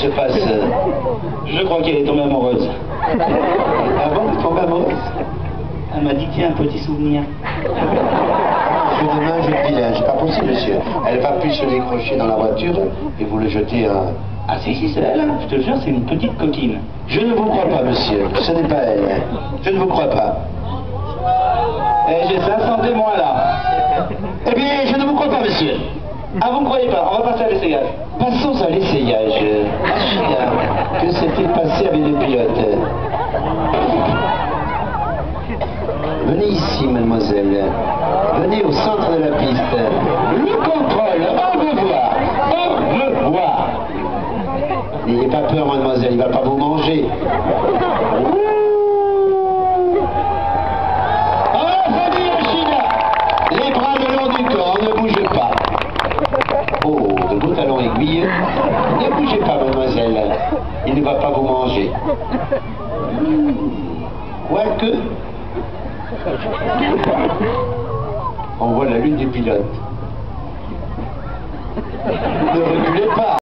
se passe? Je crois qu'elle est tombée amoureuse. Ah bon, tombée amoureuse? Elle m'a dit, tiens, un petit souvenir. Je demain, je le vilain, c'est pas possible, monsieur. Elle va plus se décrocher dans la voiture et vous le jeter à... Ah si, c'est elle, hein. Je te jure, c'est une petite coquine. Je ne vous crois pas, monsieur. Ce n'est pas elle. Je ne vous crois pas. Eh, j'ai 500 témoins là. Eh bien, je ne vous crois pas, monsieur. Ah, vous ne croyez pas? On va passer à l'essayage. Passons à l'essayage. Achille, que s'est-il passé avec le pilote? Venez ici, mademoiselle. Venez au centre de la piste. Le contrôle, au revoir. Au revoir. N'ayez pas peur, mademoiselle, il ne va pas vous manger. Famille Achille, les bras le long du corps, ne bougez pas. Oh, de beaux talons aiguilles. Ne bougez pas, mademoiselle. Il ne va pas vous manger. Quoique... On voit la lune des pilotes. Ne reculez pas.